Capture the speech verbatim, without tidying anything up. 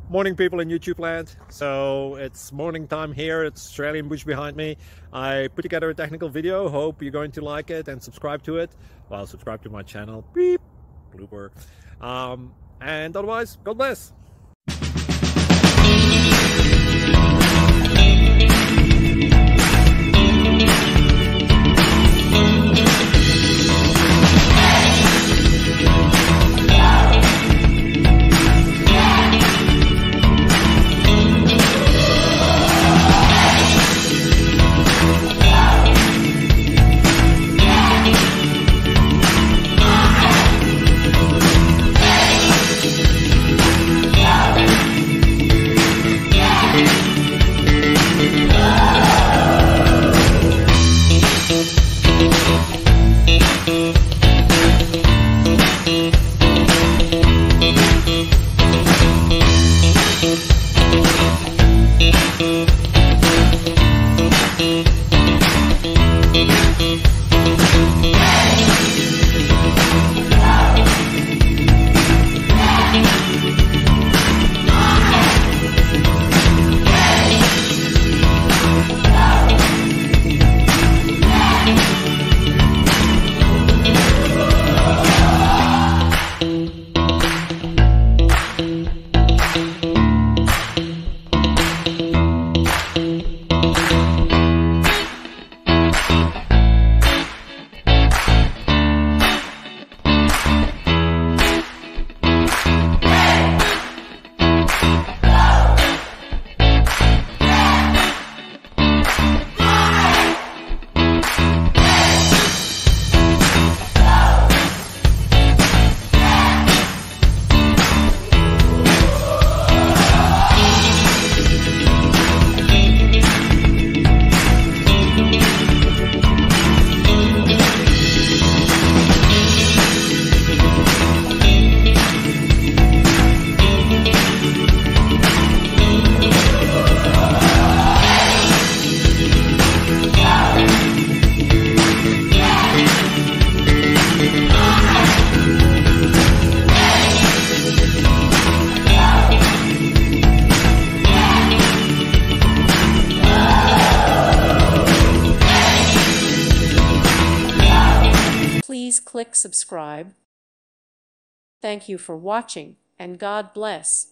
Morning, people in YouTube land. So it's morning time here. It's Australian bush behind me. I put together a technical video. Hope you're going to like it and subscribe to it. Well, subscribe to my channel. Beep. Blooper. Um, and otherwise, God bless. Please click subscribe. Thank you for watching, and God bless.